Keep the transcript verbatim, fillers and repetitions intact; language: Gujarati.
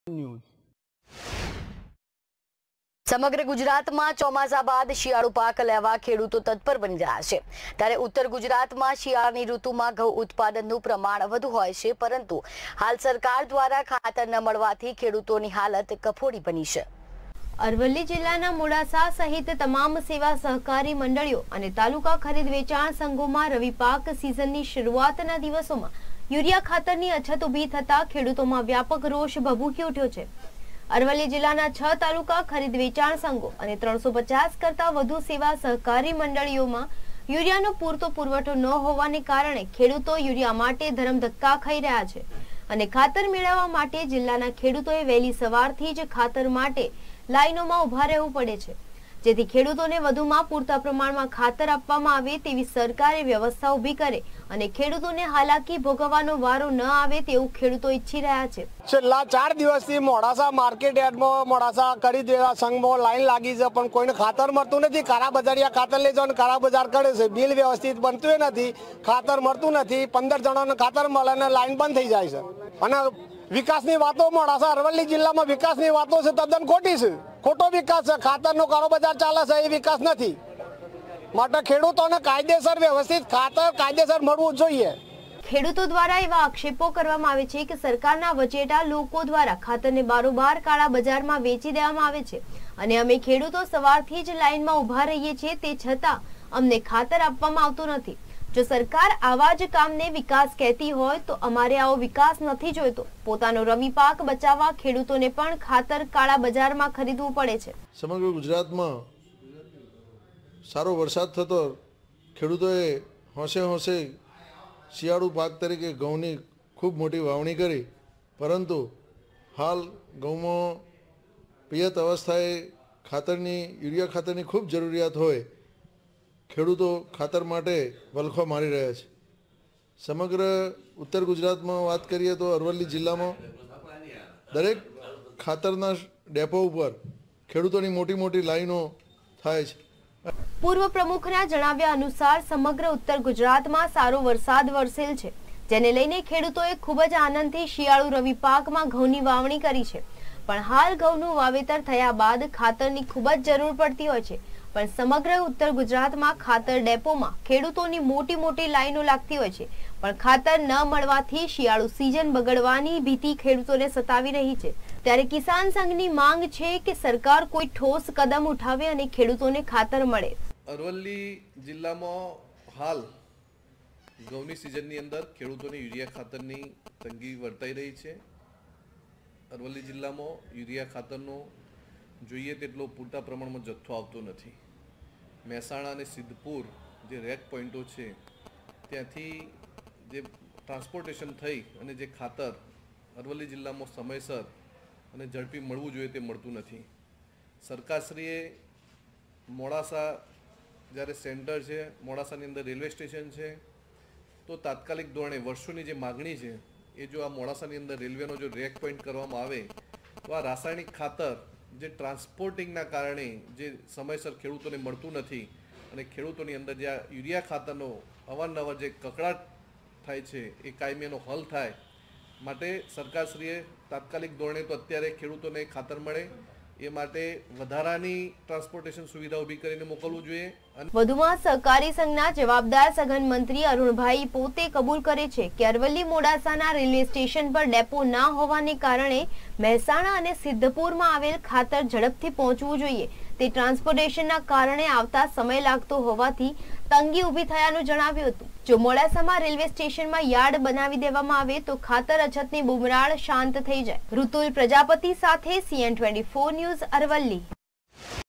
ન્યૂઝ સમગ્ર ગુજરાતમાં ચોમાસા બાદ શિયાળુ પાક લેવા ખેડૂતો તત્પર બની રહ્યા છે। ત્યારે ઉત્તર ગુજરાતમાં શિયાળાની ઋતુમાં ઘઉં ઉત્પાદનનું પ્રમાણ વધુ હોય છે, પરંતુ હાલ સરકાર દ્વારા ખાતર ન મળવાથી ખેડૂતોની હાલત કફોડી બની છે। અરવલ્લી જિલ્લાના મોડાસા સહિત તમામ સેવા સહકારી મંડળીઓ અને તાલુકા ખરીદ વેચાણ સંઘોમાં રવિ પાક સિઝનની શરૂઆતના દિવસોમાં યુરિયા ખાતરની અછત ઊભી થતા ખેડૂતોમાં વ્યાપક રોષ ભભૂકી ઉઠ્યો છે। અરવલ્લી જિલ્લાના છ તાલુકા ખરીદ વેચાણ સંઘો અને ત્રણસો પચાસ કરતા વધુ સેવા સહકારી મંડળીઓમાં યુરિયાનો પૂરતો પુરવઠો ન હોવાને કારણે ખેડૂતો યુરિયા માટે ધરમધક્કા ખાઈ રહ્યા છે અને ખાતર મેળવવા માટે જિલ્લાના ખેડૂતોએ વહેલી સવારથી જ ખાતર માટે લાઈનોમાં ઉભા રહેવું પડે છે, જેથી ખેડૂતોને વધુમાં પૂરતા પ્રમાણમાં ખાતર આપવામાં આવે તેવી સરકારે વ્યવસ્થા ઊભી કરે અને ખેડૂતોને હાલાકી ભોગવવાનો વારો ન આવે તેવું ખેડૂતો ઈચ્છી રહ્યા છે। છેલ્લા ચાર દિવસથી મોડાસા માર્કેટ યાર્ડમાં મોડાસા ખરીદ સંઘમાં લાઈન લાગી છે, પણ કોઈને ખાતર મળતું નથી। કાળા બજારિયા ખાતર લઈ જાવ કાળા બજાર કરે છે, બિલ વ્યવસ્થિત બનતું નથી, ખાતર મળતું નથી, પંદર જણાને ખાતર મળે અને લાઈન બંધ થઈ જાય છે। અને વિકાસની વાતો મોડાસા અરવલ્લી જિલ્લામાં વિકાસની વાતો છે તદ્દન ખોટી છે, ખોટો વિકાસ છે। ખાતરનો કાળો બજાર ચાલે છે, એ વિકાસ નથી। માટે ખેડૂતોને કાયદેસર વ્યવસ્થિત ખાતર કાયદેસર મળવું જોઈએ। ખેડૂતો દ્વારા એવા આક્ષેપો કરવામાં આવે છે કે સરકારના વચેટા લોકો દ્વારા ખાતરને બારોબાર કાળા બજારમાં વેચી દેવામાં આવે છે અને અમે ખેડૂતો સવારથી જ લાઈનમાં ઉભા રહીએ છીએ, તે છતાં અમને ખાતર આપવામાં આવતું નથી। જો સરકાર આવા જ કામને વિકાસ કહેતી હોય તો અમારે આવો વિકાસ નથી જોઈતો। પોતાનો રવિ પાક બચાવવા ખેડૂતોને પણ ખાતર કાળા બજારમાં ખરીદવું પડે છે। સમગ્ર ગુજરાતમાં સારો વરસાદ થતો ખેડૂતોએ હોંશે હોંશે શિયાળુ પાક તરીકે ઘઉંની ખૂબ મોટી વાવણી કરી, પરંતુ હાલ ઘઉંમાં પિયત અવસ્થાએ ખાતરની યુરિયા ખાતરની ખૂબ જરૂરિયાત હોય ખેડૂતો ખાતર માટે વલખો મારી રહ્યા છે। સમગ્ર ઉત્તર ગુજરાતમાં વાત કરીએ તો અરવલ્લી જિલ્લામાં દરેક ખાતરના ડેપો ઉપર ખેડૂતોની મોટી મોટી લાઈનો થાય છે। પૂર્વ પ્રમુખના જણાવ્યા અનુસાર સમગ્ર ઉત્તર ગુજરાતમાં સારો વરસાદ વરસેલ છે, જેને લઈને ખેડૂતોએ ખૂબ જ આનંદથી શિયાળુ રવિ પાકમાં ઘઉંની વાવણી કરી છે, પણ હાલ ઘઉંનું વાવેતર થયા બાદ ખાતરની ખૂબ જ જરૂર પડતી હોય છે, પણ સમગ્ર ઉત્તર ગુજરાતમાં ખાતર ડેપોમાં ખેડૂતોની મોટી મોટી લાઈનો લાગતી હોય છે, પણ ખાતર ન મળવાથી શિયાળુ સિઝન બગડવાની ભીતિ ખેડૂતોને સતાવી રહી છે। ત્યારે કિસાન સંઘની માંગ છે કે સરકાર કોઈ ઠોસ કદમ ઉઠાવે અને ખેડૂતોને ખાતર મળે। અરવલ્લી જિલ્લામાં હાલ ઘઉંની સિઝનની અંદર ખેડૂતોને યુરિયા ખાતરની તંગી વર્તાઈ રહી છે। અરવલ્લી જિલ્લામાં યુરિયા ખાતરનો જોઈએ તેટલો પૂરતા પ્રમાણમાં જથ્થો આવતો નથી। મહેસાણા અને સિદ્ધપુર જે રેક પોઈન્ટો છે ત્યાંથી જે ટ્રાન્સપોર્ટેશન થઈ અને જે ખાતર અરવલ્લી જિલ્લામાં સમયસર અને ઝડપી મળવું જોઈએ તે મળતું નથી। સરકારશ્રીએ મોડાસા જ્યારે સેન્ટર છે, મોડાસાની અંદર રેલવે સ્ટેશન છે, તો તાત્કાલિક ધોરણે વર્ષોની જે માગણી છે એ જો આ મોડાસાની અંદર રેલવેનો જો રેક પોઈન્ટ કરવામાં આવે તો આ રાસાયણિક ખાતર જે ટ્રાન્સપોર્ટિંગના કારણે જે સમયસર ખેડૂતોને મળતું નથી અને ખેડૂતોની અંદર જે યુરિયા ખાતરનો અવારનવાર જે કકળાટ થાય છે એ કાયમીનો હલ થાય માટે સરકારશ્રીએ તાત્કાલિક ધોરણે તો અત્યારે ખેડૂતોને ખાતર મળે એ માટે વધારાની ટ્રાન્સપોર્ટેશન સુવિધા ઊભી કરીને મોકલવું જોઈએ। વધુમાં સહકારી સંઘના જવાબદાર સઘન મંત્રી અરુણભાઈ પોતે કબૂલ કરે છે કે અરવલ્લી મોડાસાના રેલવે સ્ટેશન પર ડેપો ના હોવાને કારણે મહેસાણા અને સિદ્ધપુરમાં આવેલ ખાતર ઝડપથી પહોંચવું જોઈએ, તે ટ્રાન્સપોર્ટેશનના કારણે આવતા સમય લાગતો હોવાથી તંગી ઊભી થયાનું જણાવ્યું હતું। જો મોડાસામાં રેલવે સ્ટેશનમાં યાર્ડ બનાવી દેવામાં આવે તો ખાતર અછતની બુમરાળ શાંત થઈ જાય। ઋતુલ પ્રજાપતિ સાથે CN twenty four news Aravalli.